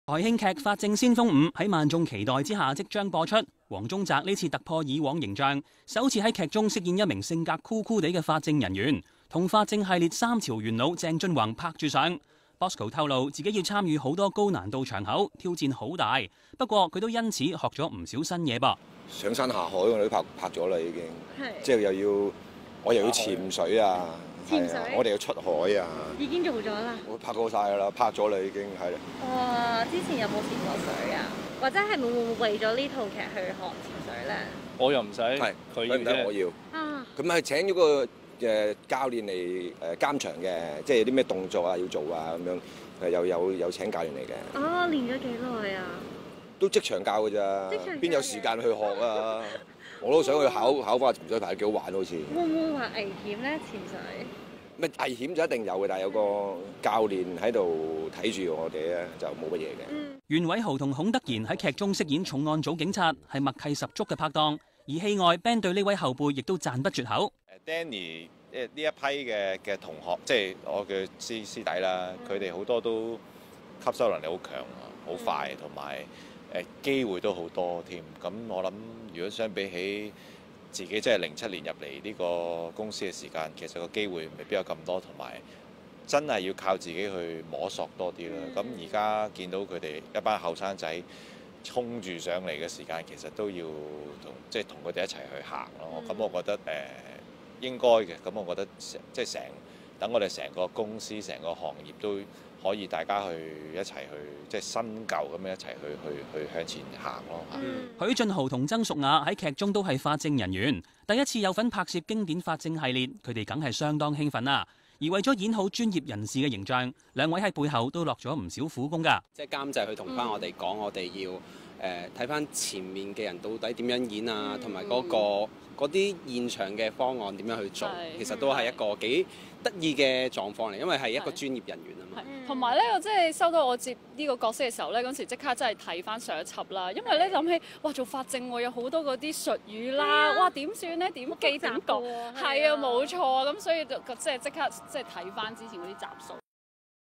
台慶劇《法證先鋒5》喺萬眾期待之下即將播出。黃宗澤呢次突破以往形象，首次喺劇中飾演一名性格酷酷地嘅法證人員，同法證系列3朝元老鄭俊弘拍住上。Bosco 透露自己要參與好多高難度場口，挑戰好大。不過佢都因此學咗唔少新嘢噃。 上山下海我都拍咗啦，已經，即係我又要潛水啊！潛水，我哋要出海啊！ 已經做咗啦， 我拍過晒㗎啦，拍咗啦已經係啦。 哇！之前有冇潛過水啊？或者係會唔會為咗呢套劇去學潛水咧？ 我又唔使， 係佢唔得，我要。啊！咁係請咗個教練嚟監場嘅，即係有啲咩動作啊要做啊咁樣，有請教練嚟嘅。 哦，練咗幾耐啊？ 都即場教㗎咋，邊有時間去學啊？我都想去考翻潛水牌，幾好玩好似。 會唔會話危險咧？潛水？ 咩危險就一定有嘅，但係有個教練喺度睇住我哋咧，就冇乜嘢嘅。 袁偉豪同孔德賢喺劇中飾演重案組警察，係默契十足嘅拍檔。而戲外 ，Ben 對呢位後輩亦都讚不絕口。 Danny 呢一批嘅同學，即係我嘅師弟啦，佢哋好多都吸收能力好強啊，好快，同埋機會都好多添。咁我諗，如果相比起自己即係07年入嚟呢個公司嘅時間，其實個機會未必有咁多，同埋真係要靠自己去摸索多啲啦。咁而家見到佢哋一班後生仔衝住上嚟嘅時間，其實都要同佢哋一齊去行咯。咁我覺得應該嘅。咁我覺得等我哋成個公司、成個行業都可以大家去一齊去即係新舊咁樣一齊去向前行咯。 許俊豪同曾淑雅喺劇中都係法證人員，第一次有份拍攝經典法證系列，佢哋梗係相當興奮啦。而為咗演好專業人士嘅形象，兩位喺背後都落咗唔少苦功㗎。 即係監製去同翻我哋講，我哋要睇翻前面嘅人到底點樣演啊，同埋嗰啲現場嘅方案點樣去做，其實都係一個幾得意嘅狀況嚟，因為係一個專業人員啊嘛。 同埋咧，我即係收到我接呢個角色嘅時候咧，嗰時即刻真係睇翻上一輯啦，因為咧諗起哇做法證喎，有好多嗰啲術語啦，哇點算咧？點記點講？係啊，冇錯啊，咁所以就即刻睇翻之前嗰啲集數。